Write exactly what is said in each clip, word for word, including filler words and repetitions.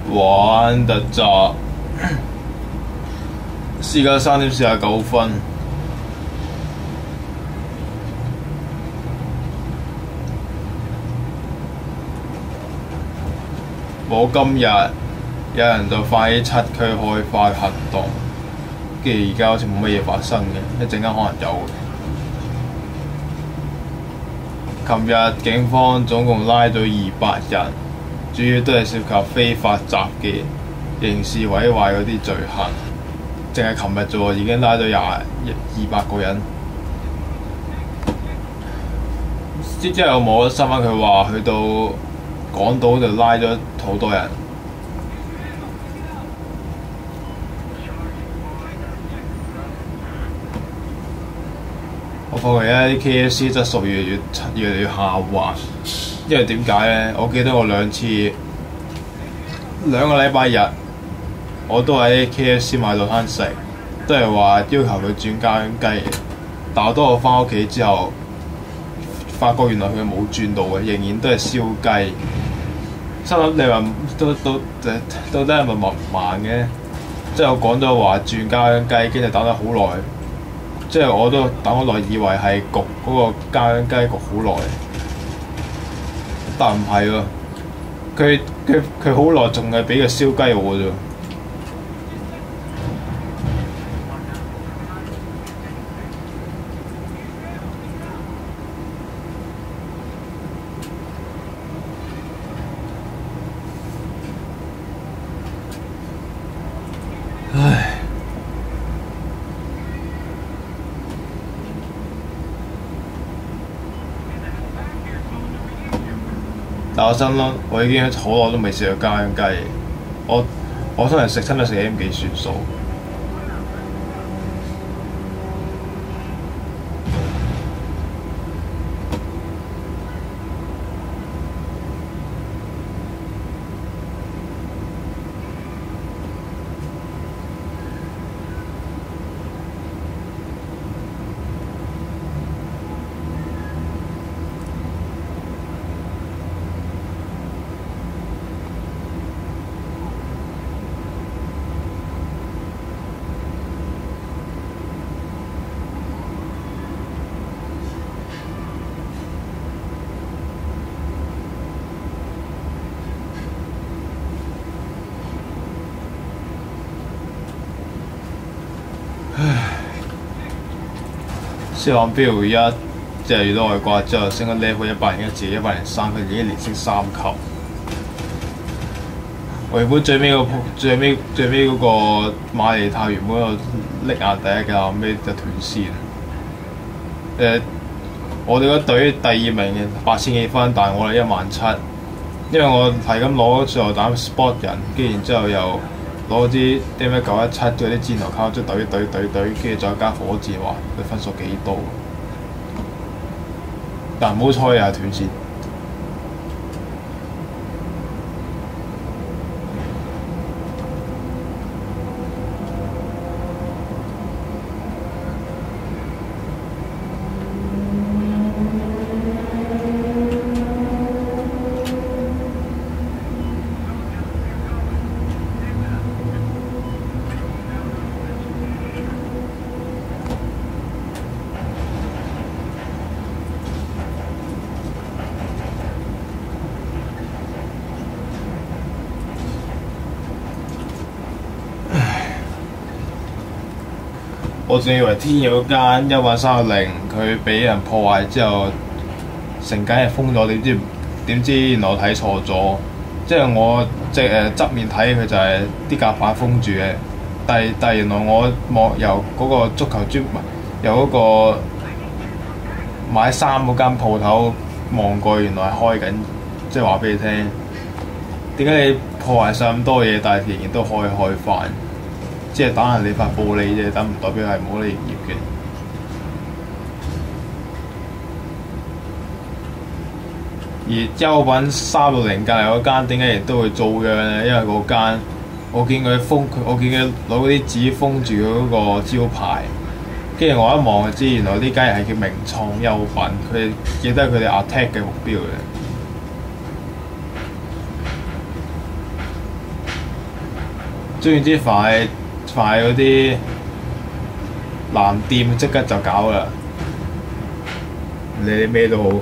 玩特集，而家三點四十九分。我今日有人就發起七區開花行動，跟住而家好似冇乜嘢發生嘅，一陣間可能有。琴日警方總共拉咗二百人，主要都係涉及非法集結、刑事毀壞嗰啲罪行。淨係琴日啫喎，已經拉咗廿二百個人。之之後冇咗新聞，佢話去到港島就拉咗好多人。我發覺而家啲 K F C 質素越嚟越越嚟越下滑，因為點解咧？我記得我兩次兩個禮拜日我都喺 K F C 買早餐食，都係話要求佢轉家鄉雞，但我當我翻屋企之後，發覺原來佢冇轉到嘅，仍然都係燒雞。心諗你話都都到底係咪文盲嘅？即係我講咗話轉家鄉雞，跟住等咗好耐。即係我都等好耐，以為係焗嗰個家鄉雞焗好耐，但唔係喎，佢佢佢好耐仲係俾個燒雞我啫。唉。但我心諗，我已經好耐都未試過家鄉雞，我我通常食親都食 M 記算數。消防標一即係遇到外掛之後升咗 level 一百零一至一百零三，佢已經連升三級。我原本最尾個最尾最尾嗰個馬尼塔原本個拎壓第一嘅，後尾就斷線。誒、呃，我哋個隊第二名嘅八千幾分，但係我哋一萬七，因為我係咁攞最後膽 spot 人，跟住然之後又攞啲 D M 九一七嗰啲箭頭靠出隊隊隊隊，跟住再加火箭，話佢分數幾多？但唔好彩又係斷線。我仲以為天有間一萬三零，佢俾人破壞之後，成間係封咗。點知點知原來我睇錯咗，即係我即係誒側面睇佢就係啲甲板封住嘅，但係但係原來我望由嗰個足球專由嗰個買衫嗰間鋪頭望過，原來係開緊，即係話俾你聽，點解你破壞晒咁多嘢，但係仍然都可以開翻？即係打下你塊玻璃啫，但唔代表係冇你營業嘅。而優品三六零隔離嗰間點解亦都會遭殃咧？因為嗰間我見佢封，我見佢攞嗰啲紙封住佢嗰個招牌，跟住我一望就知原來呢間係叫名創優品，佢記得佢哋 attack 嘅目標嘅。 總之快快嗰啲藍店即刻就搞啦，你咩都好。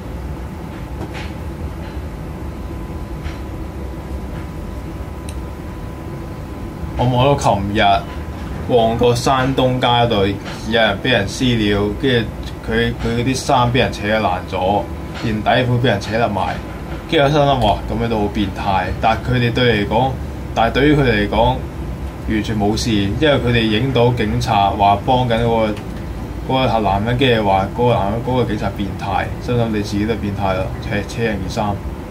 我望到琴日旺角山東街度有人俾人私了，跟住佢佢嗰啲衫俾人扯爛咗，件底褲俾人扯甩埋，跟住我心諗哇，咁樣都好變態。但係佢哋對嚟講，但係對於佢哋嚟講完全冇事，因為佢哋影到警察話幫緊嗰個嗰個男人，跟住話嗰個男人嗰個警察變態，心諗你自己都變態咯，扯扯人件衫。